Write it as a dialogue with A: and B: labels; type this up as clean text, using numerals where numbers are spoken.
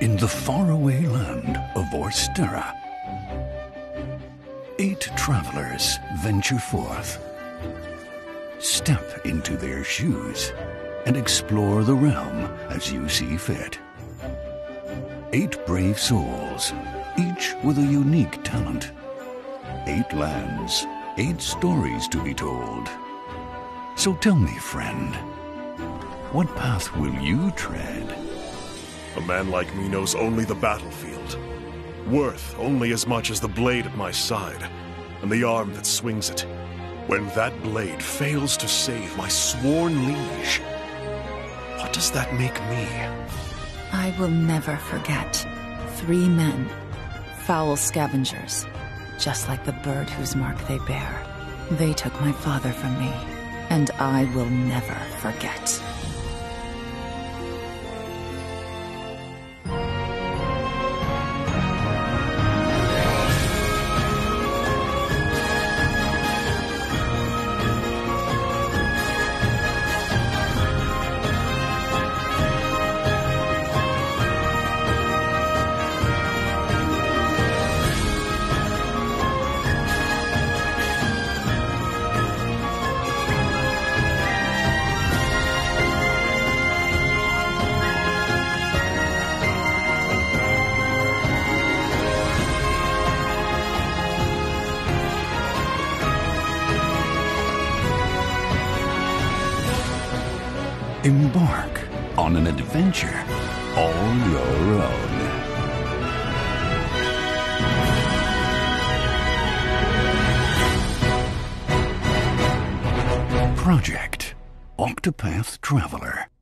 A: in the faraway land of Orstera. 8 travelers venture forth. Step into their shoes and explore the realm as you see fit. 8 brave souls, each with a unique talent. 8 lands, 8 stories to be told. So tell me, friend, what path will you tread?
B: A man like me knows only the battlefield, worth only as much as the blade at my side, and the arm that swings it. When that blade fails to save my sworn liege, what does that make me?
C: I will never forget. 3 men, foul scavengers, just like the bird whose mark they bear. They took my father from me, and I will never forget.
A: Embark on an adventure all your own. Project Octopath Traveler.